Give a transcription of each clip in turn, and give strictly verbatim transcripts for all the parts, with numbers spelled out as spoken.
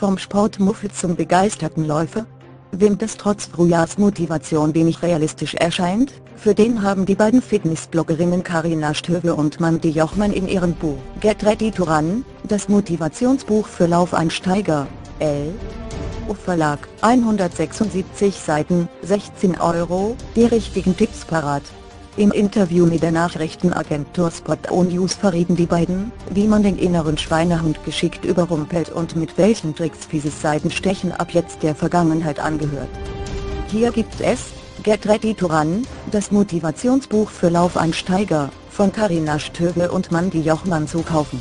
Vom Sportmuffel zum begeisterten Läufer? Wem das trotz Frühjahrsmotivation wenig realistisch erscheint, für den haben die beiden Fitnessbloggerinnen Carina Stöve und Mandy Jochmann in ihrem Buch Get Ready to Run, das Motivationsbuch für Laufeinsteiger, L. O Verlag, hundertsechsundsiebzig Seiten, sechzehn Euro, die richtigen Tipps parat. Im Interview mit der Nachrichtenagentur Spot O News verrieten die beiden, wie man den inneren Schweinehund geschickt überrumpelt und mit welchen Tricks fieses Seitenstechen ab jetzt der Vergangenheit angehört. Hier gibt es Get Ready to Run, das Motivationsbuch für Laufeinsteiger, von Carina Stöve und Mandy Jochmann zu kaufen.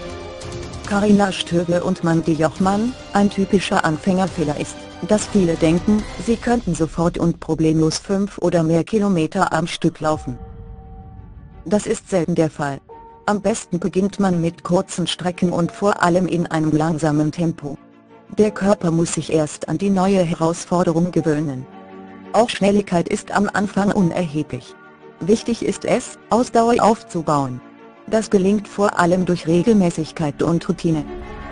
Carina Stöve und Mandy Jochmann, ein typischer Anfängerfehler ist, dass viele denken, sie könnten sofort und problemlos fünf oder mehr Kilometer am Stück laufen. Das ist selten der Fall. Am besten beginnt man mit kurzen Strecken und vor allem in einem langsamen Tempo. Der Körper muss sich erst an die neue Herausforderung gewöhnen. Auch Schnelligkeit ist am Anfang unerheblich. Wichtig ist es, Ausdauer aufzubauen. Das gelingt vor allem durch Regelmäßigkeit und Routine.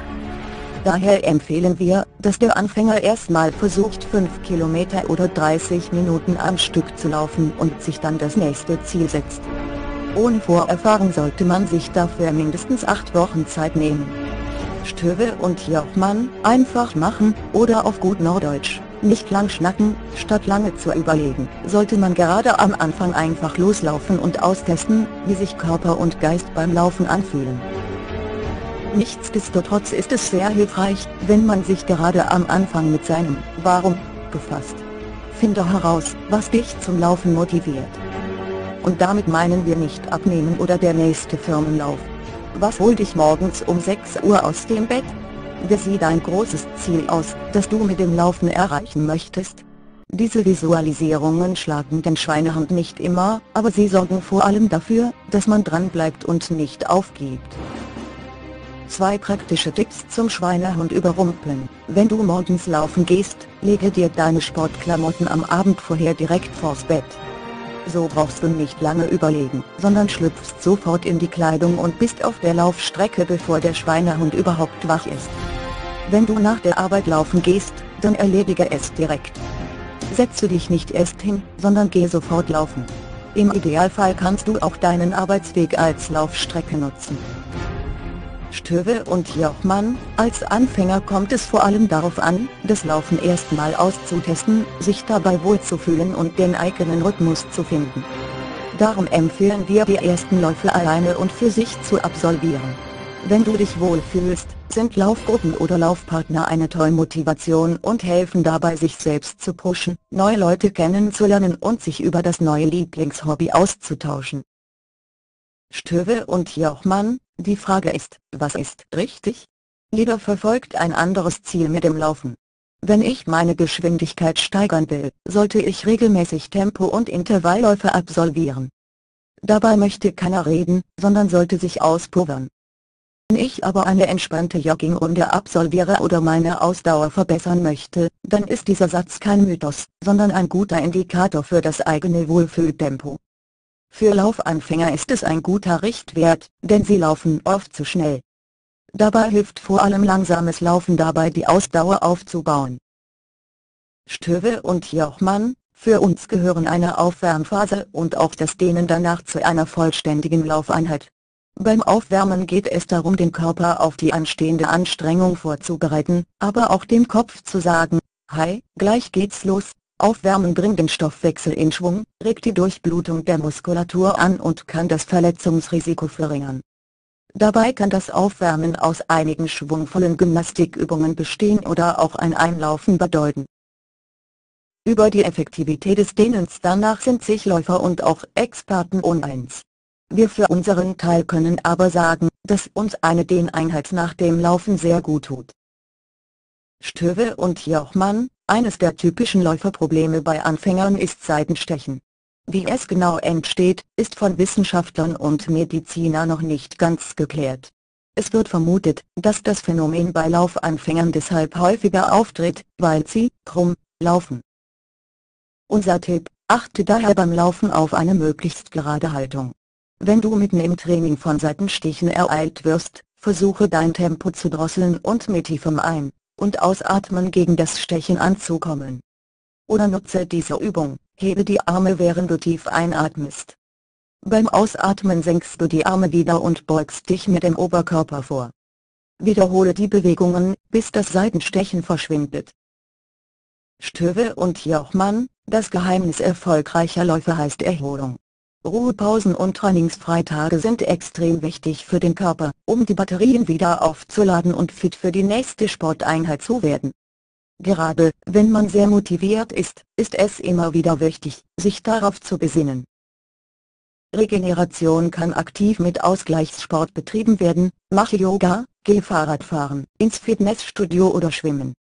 Daher empfehlen wir, dass der Anfänger erstmal versucht fünf Kilometer oder dreißig Minuten am Stück zu laufen und sich dann das nächste Ziel setzt. Ohne Vorerfahrung sollte man sich dafür mindestens acht Wochen Zeit nehmen. Stöve und Jochmann, einfach machen, oder auf gut Norddeutsch, nicht lang schnacken, statt lange zu überlegen, sollte man gerade am Anfang einfach loslaufen und austesten, wie sich Körper und Geist beim Laufen anfühlen. Nichtsdestotrotz ist es sehr hilfreich, wenn man sich gerade am Anfang mit seinem Warum befasst. Finde heraus, was dich zum Laufen motiviert. Und damit meinen wir nicht abnehmen oder der nächste Firmenlauf. Was holt dich morgens um sechs Uhr aus dem Bett? Wie sieht dein großes Ziel aus, das du mit dem Laufen erreichen möchtest? Diese Visualisierungen schlagen den Schweinehund nicht immer, aber sie sorgen vor allem dafür, dass man dran bleibt und nicht aufgibt. Zwei praktische Tipps zum Schweinehund überrumpeln. Wenn du morgens laufen gehst, lege dir deine Sportklamotten am Abend vorher direkt vors Bett. So brauchst du nicht lange überlegen, sondern schlüpfst sofort in die Kleidung und bist auf der Laufstrecke, bevor der Schweinehund überhaupt wach ist. Wenn du nach der Arbeit laufen gehst, dann erledige es direkt. Setze dich nicht erst hin, sondern geh sofort laufen. Im Idealfall kannst du auch deinen Arbeitsweg als Laufstrecke nutzen. Stöve und Jochmann, als Anfänger kommt es vor allem darauf an, das Laufen erstmal auszutesten, sich dabei wohlzufühlen und den eigenen Rhythmus zu finden. Darum empfehlen wir, die ersten Läufe alleine und für sich zu absolvieren. Wenn du dich wohlfühlst, sind Laufgruppen oder Laufpartner eine tolle Motivation und helfen dabei, sich selbst zu pushen, neue Leute kennenzulernen und sich über das neue Lieblingshobby auszutauschen. Stöve und Jochmann, die Frage ist, was ist richtig? Jeder verfolgt ein anderes Ziel mit dem Laufen. Wenn ich meine Geschwindigkeit steigern will, sollte ich regelmäßig Tempo- und Intervallläufe absolvieren. Dabei möchte keiner reden, sondern sollte sich auspowern. Wenn ich aber eine entspannte Joggingrunde absolviere oder meine Ausdauer verbessern möchte, dann ist dieser Satz kein Mythos, sondern ein guter Indikator für das eigene Wohlfühltempo. Für Laufanfänger ist es ein guter Richtwert, denn sie laufen oft zu schnell. Dabei hilft vor allem langsames Laufen dabei, die Ausdauer aufzubauen. Stöve und Jochmann, für uns gehören eine Aufwärmphase und auch das Dehnen danach zu einer vollständigen Laufeinheit. Beim Aufwärmen geht es darum, den Körper auf die anstehende Anstrengung vorzubereiten, aber auch dem Kopf zu sagen, hey, gleich geht's los. Aufwärmen bringt den Stoffwechsel in Schwung, regt die Durchblutung der Muskulatur an und kann das Verletzungsrisiko verringern. Dabei kann das Aufwärmen aus einigen schwungvollen Gymnastikübungen bestehen oder auch ein Einlaufen bedeuten. Über die Effektivität des Dehnens danach sind sich Läufer und auch Experten uneins. Wir für unseren Teil können aber sagen, dass uns eine Dehneinheit nach dem Laufen sehr gut tut. Stöve und Jochmann, eines der typischen Läuferprobleme bei Anfängern ist Seitenstechen. Wie es genau entsteht, ist von Wissenschaftlern und Medizinern noch nicht ganz geklärt. Es wird vermutet, dass das Phänomen bei Laufanfängern deshalb häufiger auftritt, weil sie krumm laufen. Unser Tipp: achte daher beim Laufen auf eine möglichst gerade Haltung. Wenn du mitten im Training von Seitenstichen ereilt wirst, versuche dein Tempo zu drosseln und mit tiefem Ein- und Ausatmen gegen das Stechen anzukommen. Oder nutze diese Übung, hebe die Arme während du tief einatmest. Beim Ausatmen senkst du die Arme wieder und beugst dich mit dem Oberkörper vor. Wiederhole die Bewegungen, bis das Seitenstechen verschwindet. Stöve und Jochmann, das Geheimnis erfolgreicher Läufe heißt Erholung. Ruhepausen und Trainingsfreitage sind extrem wichtig für den Körper, um die Batterien wieder aufzuladen und fit für die nächste Sporteinheit zu werden. Gerade, wenn man sehr motiviert ist, ist es immer wieder wichtig, sich darauf zu besinnen. Regeneration kann aktiv mit Ausgleichssport betrieben werden, mache Yoga, geh Fahrradfahren, ins Fitnessstudio oder schwimmen.